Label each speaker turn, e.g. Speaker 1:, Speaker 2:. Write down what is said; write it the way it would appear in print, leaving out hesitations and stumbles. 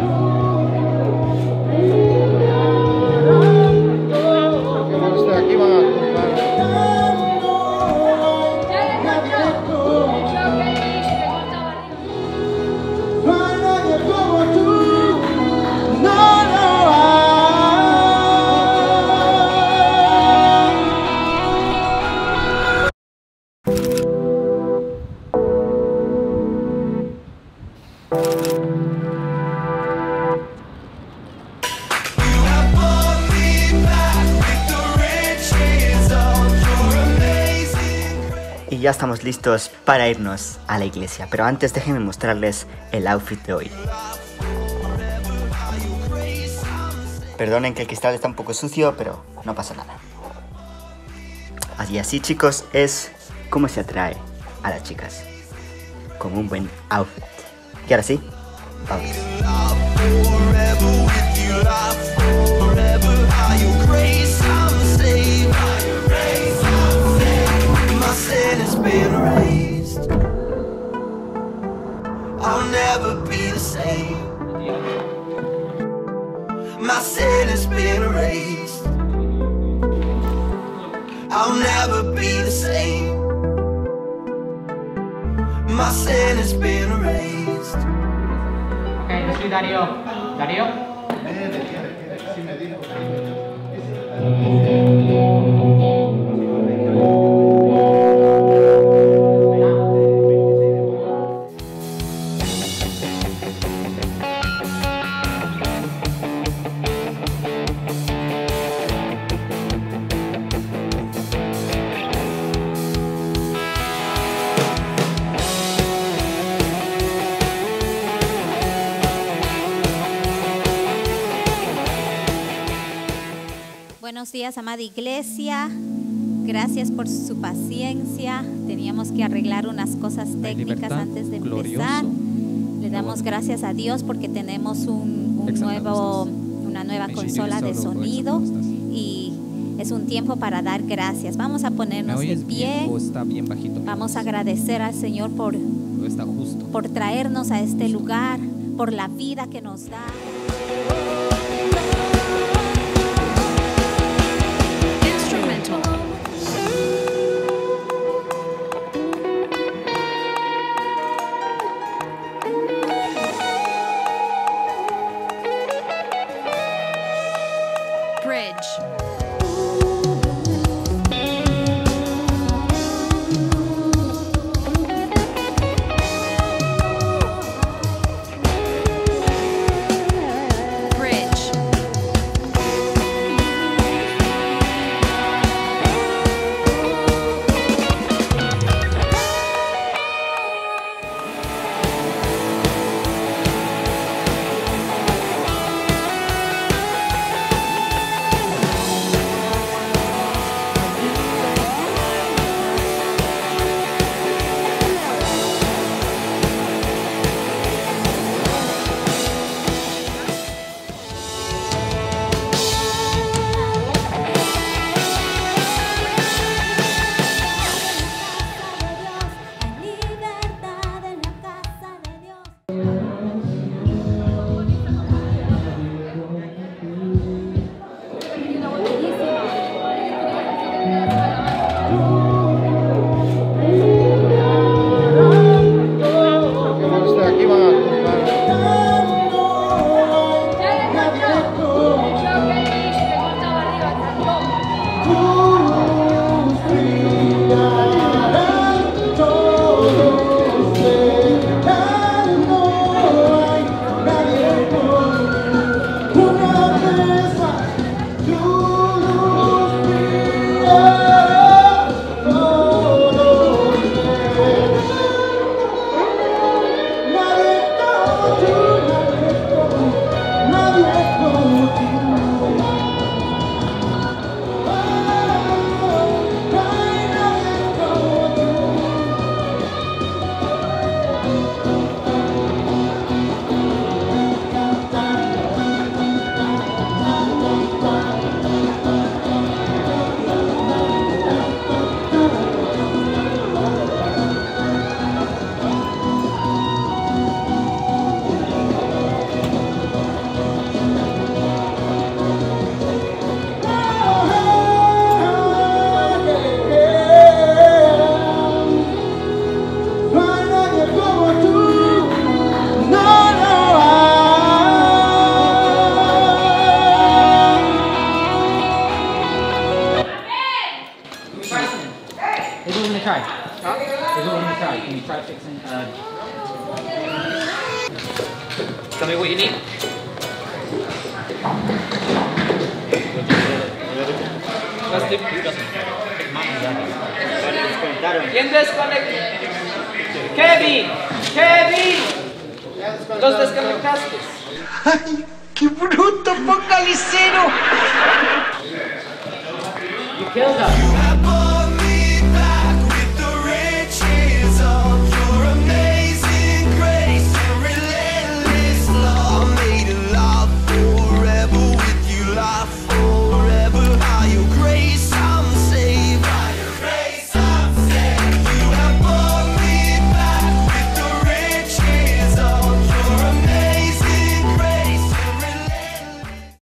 Speaker 1: Y ya estamos listos para irnos a la iglesia, pero antes déjenme mostrarles el outfit de hoy. Perdonen que el cristal está un poco sucio, pero no pasa nada. Así chicos, es como se atrae a las chicas, con un buen outfit. Y ahora sí, vamos.
Speaker 2: I'll never be the same. My sin has been erased. I'll never be the same. My sin has been erased.
Speaker 3: Okay, yo soy Darío. ¿Darío?
Speaker 4: Buenos días, amada iglesia. Gracias por su paciencia. Teníamos que arreglar unas cosas técnicas antes de empezar. Le damos gracias a Dios porque tenemos una nueva consola de sonido y es un tiempo para dar gracias. Vamos a ponernos de pie. Vamos a agradecer al Señor por traernos a este lugar, por la vida que nos da.
Speaker 3: Tell me what you need. ¿Quién desconectó? Kevin, Kevin, los desconectaste.
Speaker 2: ¡Ay, qué bruto, focalicero!
Speaker 3: You killed us.